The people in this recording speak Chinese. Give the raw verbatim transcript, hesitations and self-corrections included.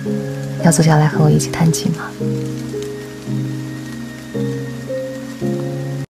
要坐下来和我一起弹琴吗？